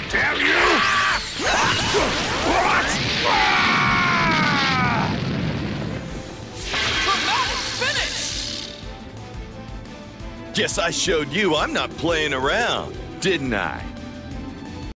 Damn you! What? Dramatic finish! Guess I showed you I'm not playing around, didn't I?